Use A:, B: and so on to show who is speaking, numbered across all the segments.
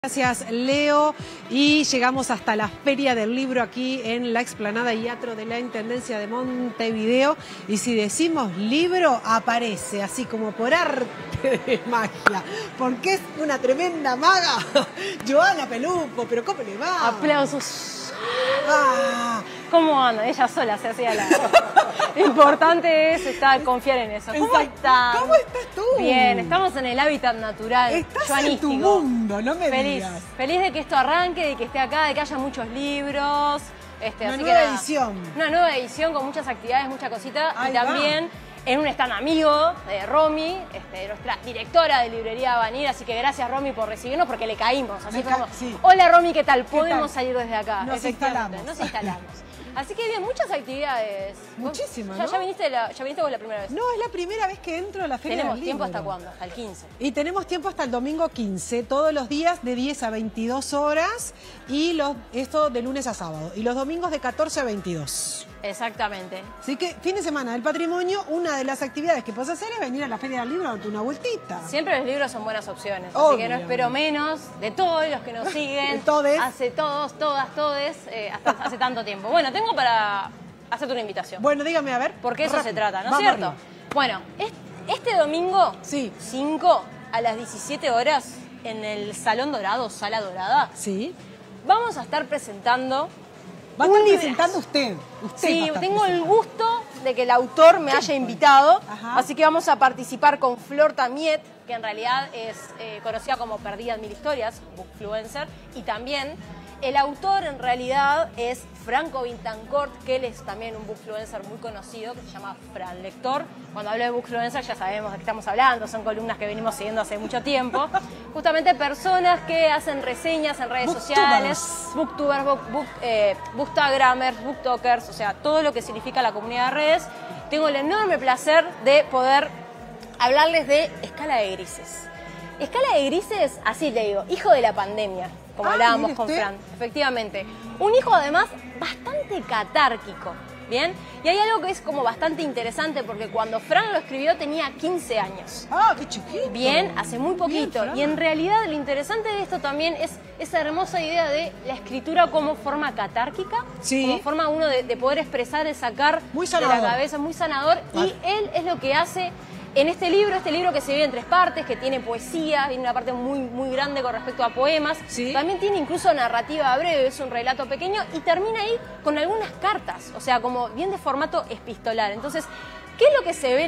A: Gracias, Leo. Y llegamos hasta la Feria del Libro aquí en la explanada y teatro de la Intendencia de Montevideo. Y si decimos libro, aparece así como por arte de magia. Porque es una tremenda maga. Joana Peluffo, pero ¿cómo le va?
B: Aplausos.
A: Ah.
B: ¿Cómo anda? Ella sola se hacía la... Lo importante es confiar en eso. ¿Cómo estás?
A: ¿Cómo estás tú?
B: Bien, estamos en el hábitat natural.
A: Estás
B: joanístico.
A: en tu mundo, no me
B: feliz,
A: digas.
B: Feliz de que esto arranque, de que esté acá, de que haya muchos libros.
A: Una nueva edición.
B: Una nueva edición con muchas actividades, mucha cosita.
A: Ahí
B: y también en un stand amigo de Romy, nuestra directora de librería va a venir, así que gracias Romy por recibirnos porque le caímos. Así como,
A: sí.
B: Hola Romy, ¿qué tal? Podemos salir desde acá.
A: Nos instalamos.
B: Nos instalamos. Así que bien, muchas actividades.
A: Muchísimas,
B: ¿Ya,
A: ¿no?
B: ¿Ya viniste vos la primera vez?
A: No, es la primera vez que entro a la Feria del Libro.
B: ¿Tenemos tiempo hasta cuándo? Hasta el 15.
A: Y tenemos tiempo hasta el domingo 15, todos los días de 10 a 22 horas, y esto de lunes a sábado, y los domingos de 14 a 22.
B: Exactamente.
A: Así que fin de semana del patrimonio, una de las actividades que puedes hacer es venir a la Feria del Libro a darte una vueltita.
B: Siempre los libros son buenas opciones,
A: Obvio.
B: así que no espero menos de todos los que nos siguen.
A: Todes.
B: Hace todos, todes, hasta hace tanto tiempo. Bueno, tengo para hacerte una invitación.
A: Bueno, dígame, a ver.
B: Porque eso se trata, ¿no es
A: Vamos
B: cierto?
A: arriba.
B: Bueno, este domingo,
A: Sí.
B: 5 a las 17 horas, en el Salón Dorado, Sala Dorada,
A: Sí.
B: vamos a estar presentando...
A: Va a estar presentando usted.
B: Sí, tengo el gusto de que el autor me haya invitado,
A: Ajá.
B: así que vamos a participar con Flor Tamiet, que en realidad es conocida como Perdidas Mil Historias, bookfluencer, y también el autor en realidad es Franco Vintancourt, que él es también un bookfluencer muy conocido, que se llama Fran Lector. Cuando hablo de bookfluencer ya sabemos de qué estamos hablando, son columnas que venimos siguiendo hace mucho tiempo. Justamente personas que hacen reseñas en redes sociales, booktubers, bookstagrammers, booktokers, o sea, todo lo que significa la comunidad de redes. Tengo el enorme placer de poder hablarles de Escala de Grises. Escala de Grises, así te digo, hijo de la pandemia, como hablábamos con Fran, efectivamente. Un hijo además bastante catárquico, ¿bien? Y hay algo que es como bastante interesante porque cuando Fran lo escribió tenía 15 años.
A: Ah, qué chiquito.
B: Bien, hace muy poquito.
A: Bien,
B: y en realidad lo interesante de esto también es esa hermosa idea de la escritura como forma catárquica,
A: Sí.
B: como forma uno de poder expresar, de sacar
A: Muy
B: de
A: sanador.
B: la cabeza, muy sanador.
A: Vale.
B: Y él es lo que hace en este libro que se divide en 3 partes, que tiene poesía, tiene una parte muy, muy grande con respecto a poemas.
A: Sí.
B: También tiene incluso narrativa breve, es un relato pequeño y termina ahí con algunas cartas, o sea, como bien de formato epistolar. Entonces, ¿qué es lo que se ve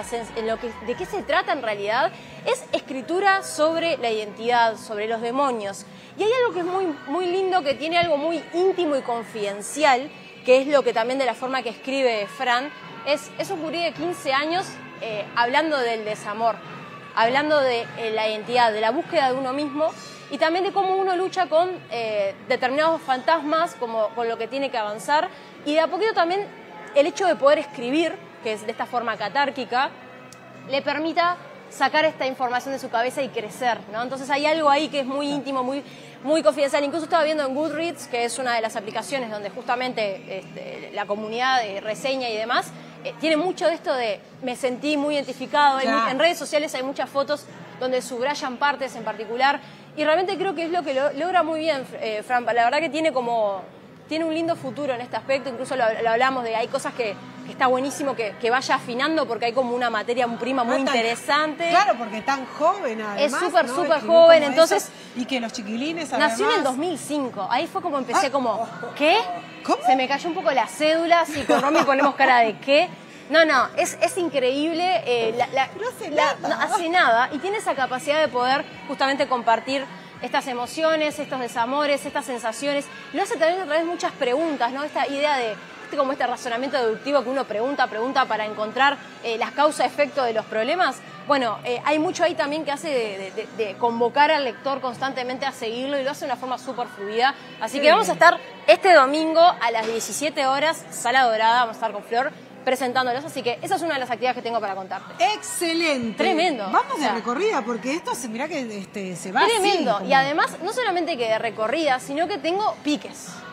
B: de qué se trata en realidad? Es escritura sobre la identidad, sobre los demonios. Y hay algo que es muy, muy lindo, que tiene algo muy íntimo y confidencial, que es lo que también de la forma que escribe Fran, es un gurí de 15 años hablando del desamor, hablando de la identidad, de la búsqueda de uno mismo y también de cómo uno lucha con determinados fantasmas, como con lo que tiene que avanzar, y de a poquito también el hecho de poder escribir, que es de esta forma catárquica, le permita sacar esta información de su cabeza y crecer, ¿no? Entonces hay algo ahí que es muy íntimo, muy, muy confidencial. Incluso estaba viendo en Goodreads, que es una de las aplicaciones donde justamente la comunidad de reseña y demás tiene mucho de esto de me sentí muy identificado.
A: Claro.
B: En redes sociales hay muchas fotos donde subrayan partes en particular y realmente creo que es lo que logra muy bien Fran. La verdad que tiene un lindo futuro en este aspecto. Incluso lo hablamos de hay cosas que está buenísimo que vaya afinando porque hay como una materia prima muy interesante.
A: Claro, porque tan joven además.
B: Es súper,
A: ¿no?
B: súper
A: Escribir
B: joven,
A: como
B: entonces...
A: eso, y que los chiquilines además...
B: Nació en el 2005, ahí fue como empecé como, ¿qué?
A: ¿Cómo?
B: Se me cayó un poco la cédula, y con Romy ponemos cara de ¿qué? No, es increíble,
A: No hace nada.
B: no hace nada y tiene esa capacidad de poder justamente compartir estas emociones, estos desamores, estas sensaciones. Lo hace también a través de muchas preguntas, ¿no? Esta idea de como este razonamiento deductivo que uno pregunta para encontrar las causa-efecto de los problemas. Bueno, hay mucho ahí también que hace de convocar al lector constantemente a seguirlo y lo hace de una forma súper fluida. Así que vamos a estar este domingo a las 17 horas, Sala Dorada, vamos a estar con Flor presentándolos, así que esa es una de las actividades que tengo para contarte.
A: Excelente.
B: Tremendo.
A: Vamos de recorrida, porque esto mirá que se va
B: Tremendo.
A: así, como...
B: Y además, no solamente que de recorrida, sino que tengo piques.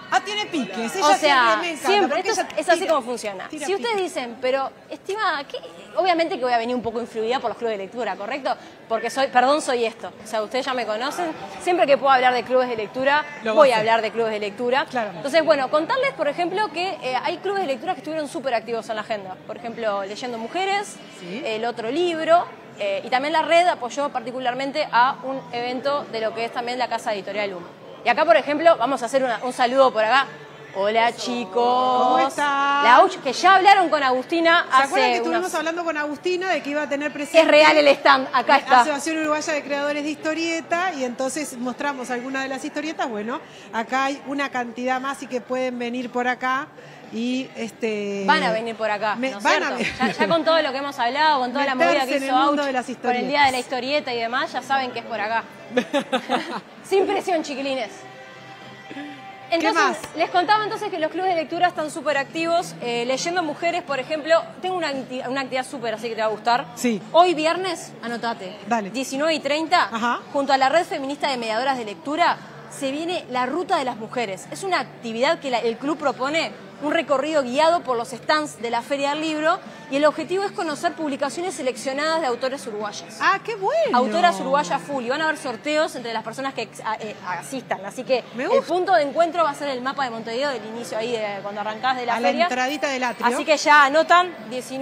A: Ah, tiene piques. Ella
B: O sea,
A: me encanta,
B: siempre,
A: porque
B: esto
A: ella
B: es así
A: tira-
B: como funciona.
A: tira
B: Si ustedes
A: piques.
B: dicen, pero estimada, obviamente que voy a venir un poco influida por los clubes de lectura, ¿correcto? Porque soy esto. O sea, ustedes ya me conocen. Siempre que puedo hablar de clubes de lectura,
A: Lo
B: voy
A: va a
B: a
A: hacer.
B: hablar de clubes de lectura.
A: Claramente.
B: Entonces, bueno, contarles, por ejemplo, que hay clubes de lectura que estuvieron súper activos en la agenda. Por ejemplo, Leyendo Mujeres,
A: Sí.
B: El Otro Libro, y también la red apoyó particularmente a un evento de lo que es también la Casa Editorial UM. Y acá, por ejemplo, vamos a hacer un saludo por acá. Hola, chicos.
A: ¿Cómo están?
B: La UCH, que ya hablaron con Agustina
A: ¿Se acuerdan que
B: hace
A: estuvimos
B: unos...
A: hablando con Agustina de que iba a tener presente?
B: Es real el stand, acá está.
A: Asociación Uruguaya de Creadores de Historieta, y entonces mostramos algunas de las historietas. Bueno, acá hay una cantidad más y que pueden venir por acá y
B: Van a venir por acá, ¿no es
A: van a
B: cierto? Ya con todo lo que hemos hablado, con toda la movida
A: meterse
B: que
A: en
B: hizo
A: el mundo
B: Auch
A: de las
B: por el
A: historietas.
B: día de la historieta y demás, ya saben que es por acá. Sin presión, chiquilines. Entonces,
A: más?
B: les contaba entonces que los clubes de lectura están súper activos. Leyendo Mujeres, por ejemplo, tengo una actividad súper, así que te va a gustar.
A: Sí.
B: Hoy viernes, anotate,
A: Dale.
B: 19:30,
A: Ajá.
B: junto a la Red Feminista de Mediadoras de Lectura, se viene la Ruta de las Mujeres. Es una actividad que el club propone, un recorrido guiado por los stands de la Feria del Libro, y el objetivo es conocer publicaciones seleccionadas de autores uruguayas.
A: ¡Ah, qué bueno!
B: Autoras uruguayas full, y van a haber sorteos entre las personas que asistan. Así que
A: Me
B: el
A: gusta.
B: punto de encuentro va a ser el mapa de Montevideo del inicio ahí, cuando arrancás de la
A: A la
B: feria.
A: entradita del atrio.
B: Así que ya anotan,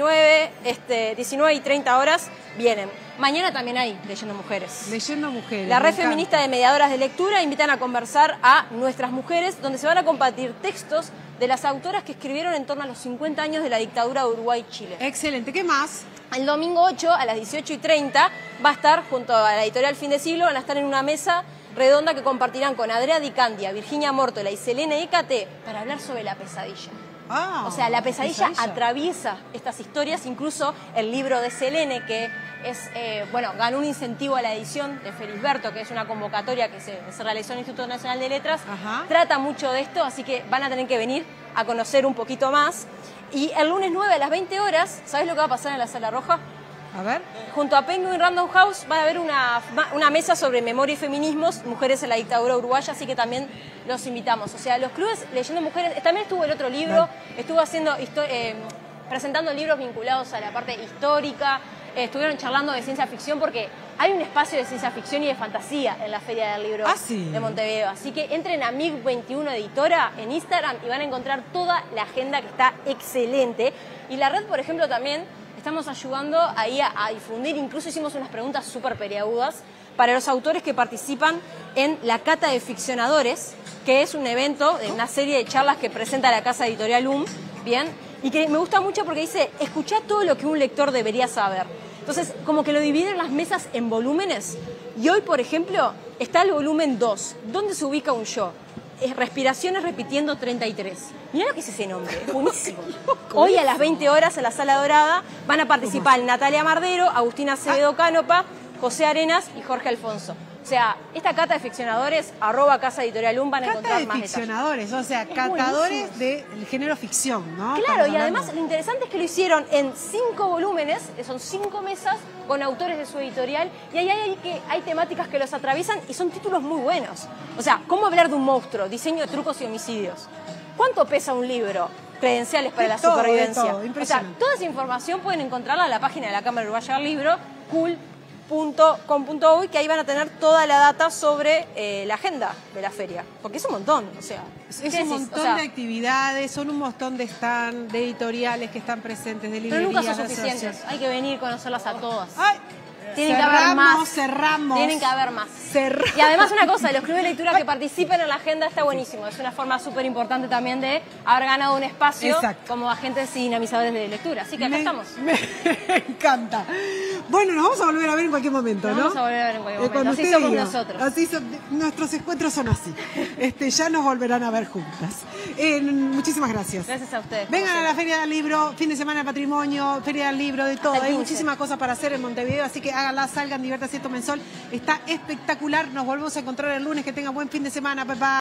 B: 19:30 vienen. Mañana también hay Leyendo Mujeres.
A: Leyendo Mujeres.
B: La
A: me
B: Red
A: encanta.
B: Feminista de Mediadoras de Lectura invitan a conversar a nuestras mujeres, donde se van a compartir textos de las autoras que escribieron en torno a los 50 años de la dictadura de Uruguay y Chile.
A: Excelente. ¿Qué más?
B: El domingo 8 a las 18:30 va a estar junto a la editorial Fin de Siglo, van a estar en una mesa redonda que compartirán con Andrea Di Candia, Virginia Mórtola y Selene Ecate para hablar sobre la pesadilla.
A: Ah,
B: O sea, la pesadilla atraviesa estas historias, incluso el libro de Selene, que es, ganó un incentivo a la edición de Felisberto, que es una convocatoria que se realizó en el Instituto Nacional de Letras.
A: Ajá.
B: Trata mucho de esto, así que van a tener que venir a conocer un poquito más. Y el lunes 9 a las 20 horas, ¿sabes lo que va a pasar en la Sala Roja?
A: A ver.
B: Junto a Penguin Random House van a haber una mesa sobre memoria y feminismos, mujeres en la dictadura uruguaya, así que también los invitamos. O sea, los clubes Leyendo Mujeres, también estuvo El Otro Libro, estuvo presentando libros vinculados a la parte histórica, estuvieron charlando de ciencia ficción porque hay un espacio de ciencia ficción y de fantasía en la Feria del Libro de Montevideo. Así que entren a MIG21 Editora en Instagram y van a encontrar toda la agenda, que está excelente. Y la red, por ejemplo, también estamos ayudando ahí a difundir, incluso hicimos unas preguntas súper peliagudas para los autores que participan en la Cata de Ficcionadores, que es un evento de una serie de charlas que presenta la Casa Editorial UM, ¿bien? Y que me gusta mucho porque dice, escuchá todo lo que un lector debería saber. Entonces, como que lo dividen las mesas en volúmenes, y hoy, por ejemplo, está el volumen 2, donde se ubica un yo. Respiraciones repitiendo 33. Mirá lo que es ese nombre, es buenísimo. Hoy a las 20 horas en la Sala Dorada van a participar Natalia Mardero, Agustina Acevedo Cánopa, José Arenas y Jorge Alfonso. O sea, esta cata de ficcionadores, @Casa Editorial UM, van a encontrar
A: Cata
B: más
A: de
B: detalles.
A: ficcionadores, o sea, catadores del género ficción, ¿no?
B: Claro,
A: Estamos
B: y además
A: hablando.
B: lo interesante es que lo hicieron en 5 volúmenes, son 5 mesas con autores de su editorial, y ahí hay temáticas que los atraviesan y son títulos muy buenos. O sea, ¿cómo hablar de un monstruo? Diseño de trucos y homicidios. ¿Cuánto pesa un libro? Credenciales para
A: De
B: la
A: todo,
B: supervivencia.
A: de todo,
B: O sea,
A: impresionante.
B: toda esa información pueden encontrarla en la página de la Cámara Uruguaya del Libro, cool.com.uy, que ahí van a tener toda la data sobre la agenda de la feria. Porque es un montón, o sea.
A: Es
B: ¿qué
A: un
B: decís?
A: montón
B: O sea,
A: de actividades, son un montón de stand, de editoriales que están presentes, de
B: pero
A: librerías.
B: nunca son
A: de
B: suficientes.
A: asociaciones.
B: Hay que venir y conocerlas a todas.
A: ¡Ay!
B: Tienen que haber más.
A: Cerramos.
B: Tienen que haber más.
A: Cerramos.
B: Y además una cosa, los clubes de lectura que participen en la agenda está buenísimo. Es una forma súper importante también de haber ganado un espacio como agentes y dinamizadores de lectura. Así que acá estamos.
A: Me encanta. Bueno, nos vamos a volver a ver en cualquier momento,
B: Nos
A: ¿no?
B: vamos a volver a ver en cualquier momento.
A: Cuando
B: Así
A: usted
B: somos
A: diga.
B: nosotros.
A: Así nuestros encuentros son así. Ya nos volverán a ver juntas. Muchísimas gracias.
B: Gracias a ustedes.
A: Vengan a la Feria del Libro, fin de semana de patrimonio, Feria del Libro, de todo.
B: Hasta el
A: Hay
B: 15.
A: muchísimas cosas para hacer en Montevideo, así que háganla, salgan, diviértanse, tomen sol. Está espectacular. Nos volvemos a encontrar el lunes. Que tengan buen fin de semana. Bye, bye.